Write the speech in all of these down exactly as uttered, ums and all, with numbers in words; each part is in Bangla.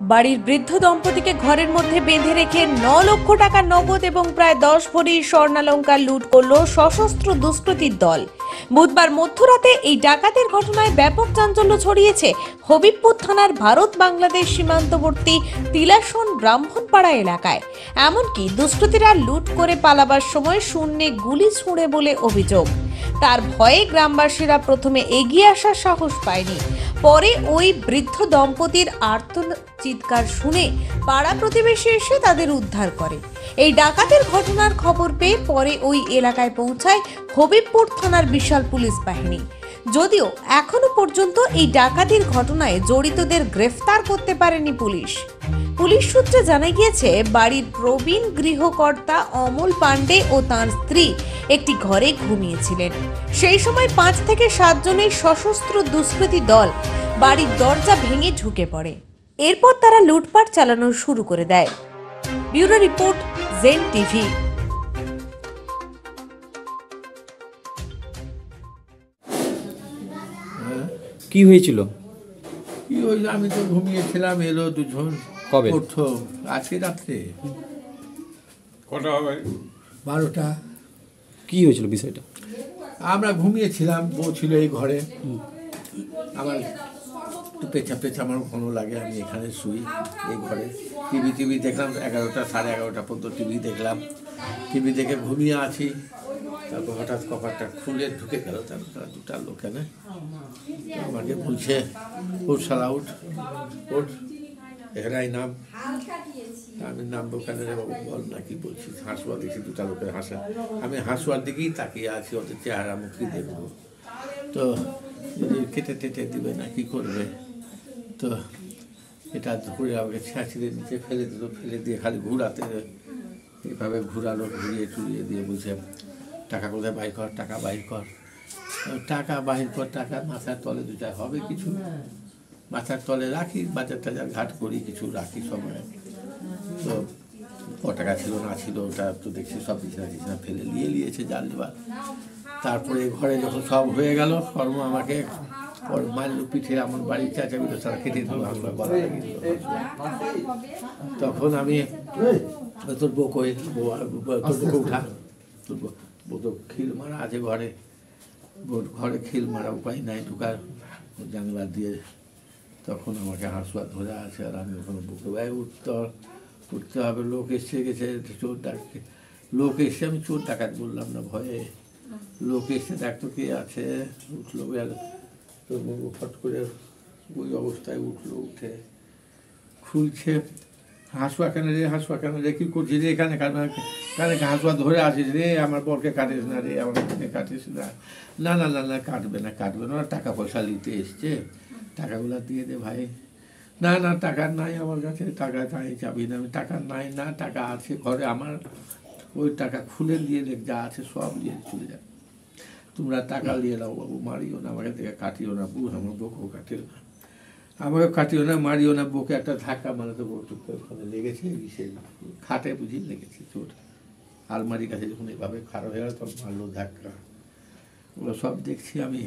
বাড়ির বৃদ্ধ দম্পতিকে ঘরের মধ্যে বেঁধে রেখে ন লক্ষ টাকা নগদ এবং প্রায় দশ ভরি স্বর্ণালংকার লুট করল সশস্ত্র দুষ্কৃতীর দল। বুধবার মধ্যরাতে এই ডাকাতের ঘটনায় ব্যাপক চাঞ্চল্য ছড়িয়েছে হবিবপুর থানার ভারত বাংলাদেশ সীমান্তবর্তী তিলাসন ব্রাহ্মণপাড়া এলাকায়। এমনকি দুষ্কৃতীরা লুট করে পালাবার সময় শূন্যে গুলি ছুঁড়ে বলে অভিযোগ। তার ভয়ে গ্রামবাসীরা প্রথমে এগিয়ে আসার সাহস পায়নি। পরে ওই বৃদ্ধ দম্পতির আর্ত চিৎকার শুনে পাড়া প্রতিবেশী এসে তাদের উদ্ধার করে। এই ডাকাতের ঘটনার খবর পেয়ে পরে ওই এলাকায় পৌঁছায় হবিবপুর থানার বিশাল পুলিশ বাহিনী। যদিও এখনো পর্যন্ত এই ডাকাতির ঘটনায় জড়িতদের গ্রেফতার করতে পারেনি পুলিশ। পুলিশ সূত্রে জানা গিয়েছে, বাড়ির প্রবীণ গৃহকর্তা অমল পাণ্ডে ও তাঁর স্ত্রী একটি ঘরে ঘুমিয়েছিলেন। সেই সময় পাঁচ থেকে সাত জনের সশস্ত্র দুষ্কৃতী দল বাড়ির দরজা ভেঙে ঢুকে পড়ে। এরপর তারা লুটপাট চালানো শুরু করে দেয়। Bureau report, Zen TV. কি হয়েছিল? কি হয়েছিল, আমি তো ঘুমিয়েছিলাম, এলো দুজন। কবে? প্রথম আজকে রাত্রে কটা হবে? বারোটা। কি হয়েছিল বিষয়টা? আমরা ঘুমিয়েছিলাম, বউ ছিল এই ঘরে। আমার একটু পেঁচা পেঁচা আমার ভালো লাগে, আমি এখানে শুই এই ঘরে। টিভি টিভি দেখলাম, এগারোটা সাড়ে এগারোটা পর্যন্ত টিভি দেখলাম। টিভি দেখে ঘুমিয়ে আছি, তারপর হঠাৎ কপারটা খুলে ঢুকে গেল। তারপর দুটা লোক এনে আমাকে বলছে, উঠ শালা উঠ উঠ, এখানে নাম। আমি নামবো কেন রে বাবু, বল না কি বলছিস? হাসুয়া দেখছি, দুটা লোকের হাসা। আমি হাসুয়ার দিকেই তাকিয়ে আছি, ওদের চেহারা মুখ কি দেখবো। তো কেটে টেটে দিবে না কি করবে, তো এটা ধরে আমাকে ছেঁচিয়ে নিচে ফেলে দিল। ফেলে দিয়ে খালি ঘুরাতে, এইভাবে ঘুরালো, ঘুরিয়ে টুরিয়ে দিয়ে বলছে, টাকা কোথায় বাইর কর, টাকা বাইর কর। টাকা বাহির কর, টাকা মাথার তলে দুটা হবে কিছু, মাথার তলে রাখি, বাজার টাজার ঘাট করি, কিছু রাখি সময়। তো ক টাকা ছিল না ছিল ওটা তো দেখছি সব বিছানা টিছানা ফেলে নিয়ে নিয়েছে জাল দেবার। তারপরে ঘরে যখন সব হয়ে গেল কর্ম, আমাকে মারল পিঠে, আমার বাড়ির চাচা বিটো তারা কেটে দিল, হাসপাতাল গলা লাগিয়ে দিল। তখন আমি তোর বউ কই, তোর বউকে উঠা, তোর বউ তো খিল মারা আছে ঘরে, ঘরে খিল মারা উপায় নাই ঢুকার জানলা দিয়ে। তখন আমাকে হাসুয়া ধরে আছে, আর আমি ওখানে বুকে ভাই উঠতে উঠতে হবে। লোক এসে গেছে, চোর ডাকছে, লোক এসে, আমি চোর ডাকাত বললাম না ভয়ে। লোক এসে দেখতো কে আছে, উঠলো, তোর বউ ফট করে ওই অবস্থায় উঠলো, উঠে খুলছে। হাসুয়া কেন রে, হাসুয়া কেন রে, কী করছিস রে এখানে, কানে হাসুয়া ধরে আসিস রে, আমার বরকে কাটিস না রে, আমার এখানে কাটিস না। না না না না কাটবে না কাটবে না, ওরা টাকা পয়সা নিতে এসছে, টাকাগুলো দিয়ে দে ভাই। না না টাকা নাই আমার কাছে, টাকা নাই, চাবি না। আমি টাকা নাই, না টাকা আছে ঘরে আমার, ওই টাকা খুলে দিয়ে দেখ, যা আছে সব নিয়ে চলে যাবে। তোমরা টাকা নিয়ে নাও বাবু, মারিও না আমাকে, দেখে কাটিও না, বউ আমার বউকেও কাটিও না, আমাকে কাটিও না, মারিও না। বউকে একটা ধাক্কা মানে তো বউ টুক করে ওখানে লেগেছে, সে খাটে বুঝি লেগেছে চোট। আলমারির কাছে যখন এভাবে খারাপ হয়ে গেল তখন মারলো ধাক্কা। ওগুলো সব দেখছি আমি,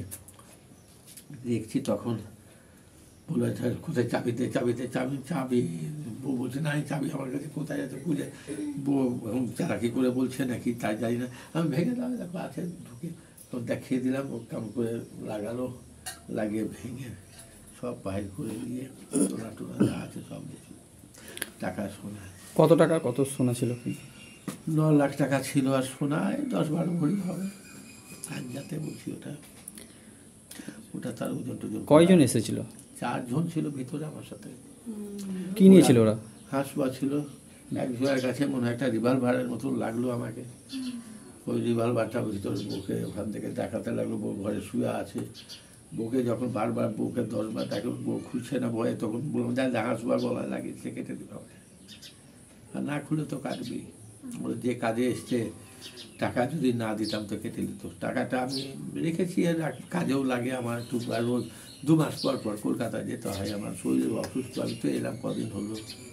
দেখছি তখন বলে কোথায় চাবিতে চাবিতে চাবি চাবি বউ বলছে না চাবি আমার কাছে, কোথায় আছে খুঁজে। বউ চালাকি করে বলছে নাকি তাই জানি না। আমি ভেঙে দাও, দেখো আছে, ঢুকে তো দেখিয়ে দিলাম, ও কেমন করে লাগালো, লাগিয়ে ভেঙে সব বাহির করে দিয়ে সোনা টোনা যা আছে সব দেখি, টাকা সোনা। কত টাকা, কত সোনা ছিল? ন লাখ টাকা ছিল, আর সোনা দশ বারো ভরি হবে। আজ যাতে বলছি ওটা ওটা তার ওজন টোজন। কয়জন এসেছিল? চারজন ছিল ভিতরে আমার সাথে। কি নিয়েছিল ওরা? হাসুয়া ছিল, একজনের কাছে মনে হয় একটা রিভলভারের মতন লাগলো আমাকে। ওই রিভলভারটা ভিতরে বউকে ওখান থেকে দেখাতে লাগলো, বউ ঘরে শুয়ে আছে। বউকে যখন বারবার বউকে দশবার দেখো, বউ খুলছে না ভয়ে, তখন বললাম যা দেখা শুয়া গলায় লাগিয়েছে, কেটে দিতে হবে। আর না খুলে তো কাটবি, যে কাজে এসছে টাকা যদি না দিতাম তো কেটে দিত। টাকাটা আমি রেখেছি, আর কাজেও লাগে আমার। একটু রোজ দু মাস পর পর কলকাতায় যেতে হয়, আমার শরীর অসুস্থ। আমি তো এলাম কদিন হলো,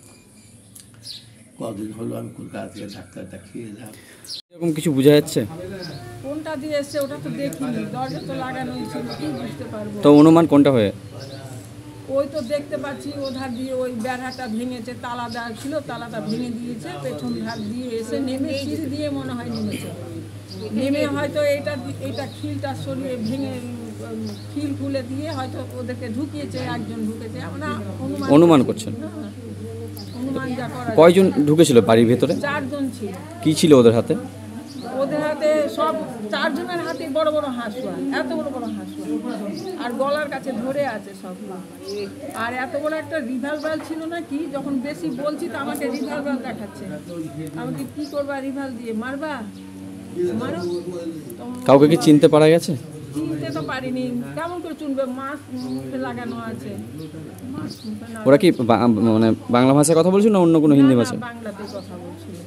কদিন হলো আমি কলকাতা থেকে ডাক্তার দেখিয়ে এলাম। এরকম কিছু বোঝা যাচ্ছে? কোনটা দিয়ে এসছে ওটা তো দেখিনি, দরজা তো লাগানোই ছিল, কি বুঝতে পারবো। তো অনুমান কোনটা হয়ে? ওই তো দেখতে পাচ্ছি ওধার দিয়ে ওই বেড়াটা ভেঙেছে, তালা দেওয়া ছিল, তালাটা ভেঙে দিয়েছে, পেছন ধার দিয়ে এসে নেমে সিঁড়ি দিয়ে মনে হয় নেমেছে, নেমে হয়তো এটা এটা খিলটা সরিয়ে ভেঙে উম, খিল খুলে দিয়ে হয়তো ওদেরকে ঢুকিয়েছে, একজন ঢুকেছে, আমরা অনুমান অনুমান করছেন? হ্যাঁ, অনুমান যা করা যায়। কয়জন ঢুকেছিল বাড়ির ভেতরে? চারজন ছিল। কি ছিল ওদের হাতে? ওদের হাতে সব চারজনের হাতে বড় বড় হাঁসুয়া, এত বড় বড় হাঁসুয়া, আর গলার কাছে ধরে আছে সব। আর এত বড় একটা রিভলভার ছিল না কি, যখন বেশি বলছি তো আমাকে রিভলভার দেখাচ্ছে, আমাকে কি করবা রিভলভার দিয়ে, মারবা মারো। তখন কাউকে কি চিনতে পারা গেছে? চিনতে তো পারিনি, কেমন করে চুনবে, মাস্ক মুখে লাগানো আছে, মাস্ক মুখে না- ওরা কি বা- মানে বাংলা ভাষায় কথা বলছিল না অন্য কোনো হিন্দি না, না, ভাষা? বাংলাতে কথা বলছিল।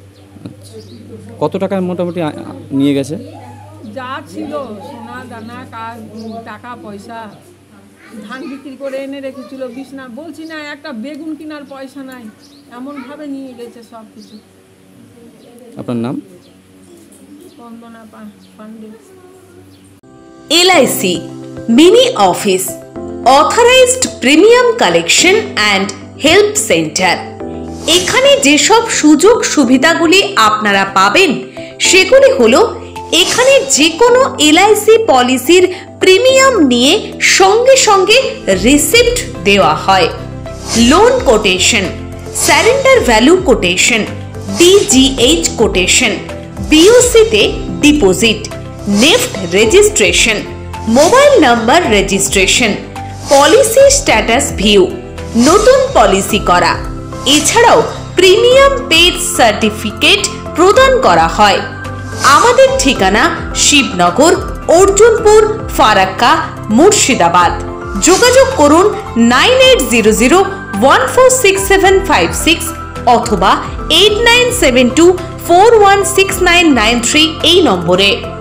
কত টাকা মোটামুটি আ- আ- নিয়ে গেছে? যা ছিল সোনা দানা কাজ টাকা পয়সা, ধান বিক্রি করে এনে রেখেছিল, বিছনা, বলছি না একটা বেগুন কেনার পয়সা নাই, এমনভাবে নিয়ে গেছে সব কিছু। আপনার নাম? বন্দনা পা- Pandey. L I C mini office, authorized premium collection and help centre. এখানে যেসব সুযোগ সুবিধাগুলি আপনারা পাবেন সেগুলি হলো, এখানে যে কোনো এল আই সি পলিসির প্রিমিয়াম নিয়ে সঙ্গে সঙ্গে রিসিপ্ট দেওয়া হয়, loan quotation, surrender value quotation, D G H quotation, B O সিতে deposit, NEFT registration, mobile number registration, policy status view, নতুন পলিসি করা, এছাড়াও প্রিমিয়াম পেড সার্টিফিকেট প্রদান করা হয়। আমাদের ঠিকানা শিবনগর, অর্জুনপুর, ফারাক্কা, মুর্শিদাবাদ। যোগাযোগ করুন nine eight zero zero one four six seven five six অথবা eight nine seven two four one six nine nine three এই নম্বরে।